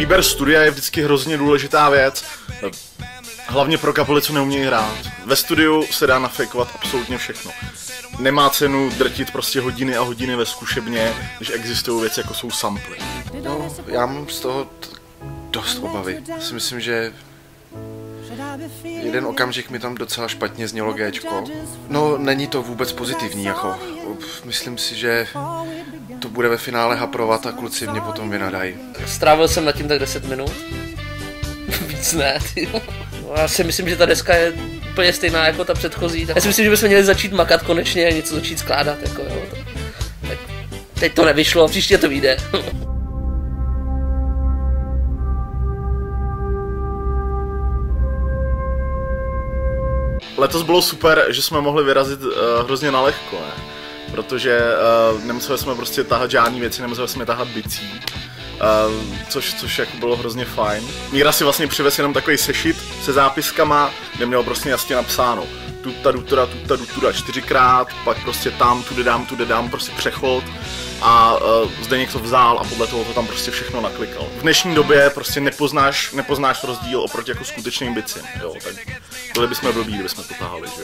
Výběr studia je vždycky hrozně důležitá věc, hlavně pro kapely, co neumějí hrát. Ve studiu se dá nafejkovat absolutně všechno. Nemá cenu drtit hodiny a hodiny ve zkušebně, když existují věci, jako jsou samply. No, já mám z toho dost obavy. Já si myslím, že jeden okamžik mi tam docela špatně znělo Gčko. No, není to vůbec pozitivní, jako. Myslím si, že to bude ve finále haprovat a kluci mě potom vynadají. Strávil jsem nad tím tak 10 minut. Víc ne, tyjo. Já si myslím, že ta deska je úplně stejná jako ta předchozí. Já si myslím, že bychom měli začít makat konečně a něco začít skládat, jako jo. Tak teď to nevyšlo, příště to vyjde. Letos bylo super, že jsme mohli vyrazit hrozně nalehko, ne? Protože nemuseli jsme prostě tahat žádný věci, nemuseli jsme tahat bicí, což jako bylo hrozně fajn. Míra si vlastně přivez jenom takový sešit se zápiskama, kde měl prostě jasně napsáno tuta, 4krát, pak prostě tam, tude dám, prostě přechod a Zdeněk to vzal a podle toho to tam prostě všechno naklikal. V dnešní době prostě nepoznáš rozdíl oproti jako skutečným bicím, jo, tak byli bychom blbí, kdybychom to tahali, že jo.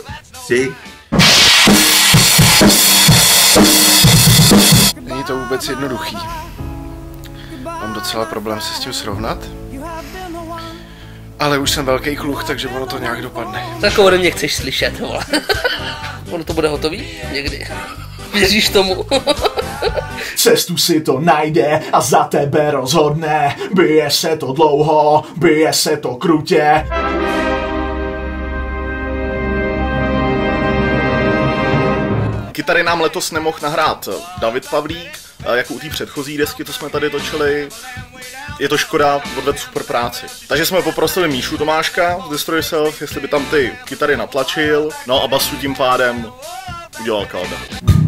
Není to vůbec jednoduchý. Mám docela problém se s tím srovnat. Ale už jsem velký kluch, takže ono to nějak dopadne. Tak ode mě chceš slyšet, vole. Ono to bude hotový? Někdy. Věříš tomu? Cestu si to najde a za tebe rozhodne. Bije se to dlouho, bije se to krutě. Kytary nám letos nemohl nahrát David Pavlík, jako u té předchozí desky, to jsme tady točili. Je to škoda, odvedl super práci. Takže jsme poprosili Míšu Tomáška z Destroy Yourself, jestli by tam ty kytary natlačil, no a basu tím pádem udělal Kalda.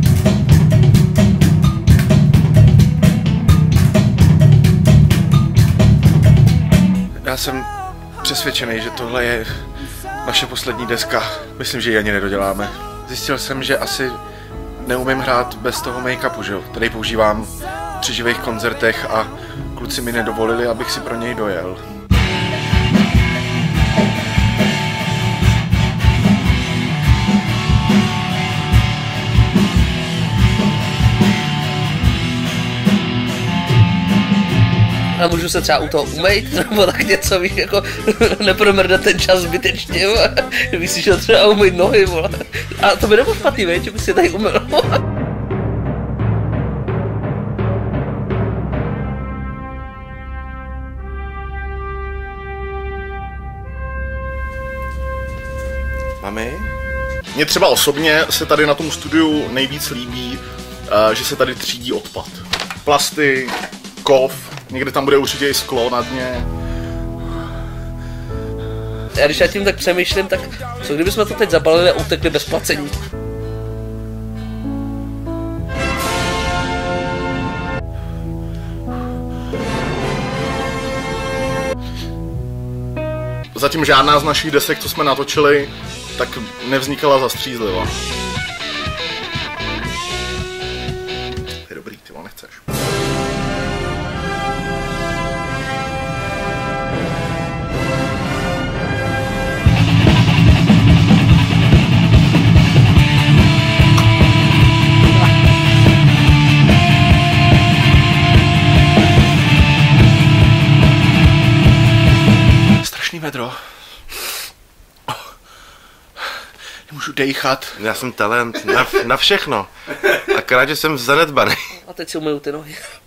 Já jsem přesvědčený, že tohle je naše poslední deska. Myslím, že ji ani nedoděláme. Zjistil jsem, že asi neumím hrát bez toho make-upu, že jo, který používám při živých koncertech a kluci mi nedovolili, abych si pro něj dojel. A můžu se třeba u toho umýt, nebo tak něco, víš, jako nepromrdat ten čas zbytečně, víš si šel třeba umýt nohy, vole. A to by nebylo špatný, víš, že bych si tady umyl. Mami? Mně třeba osobně se tady na tom studiu nejvíc líbí, že se tady třídí odpad. Plasty, kov, někde tam bude určitě i sklo na dně. Já když já tím tak přemýšlím, tak co kdybychom to teď zabalili a utekli bez placení? Zatím žádná z našich desek, co jsme natočili, tak nevznikala zastřízliva. Je dobrý, ty nechceš. Vedro. Nemůžu dejchat. Já jsem talent na všechno. Akorát, že jsem zanedbaný. A teď si umyju ty nohy.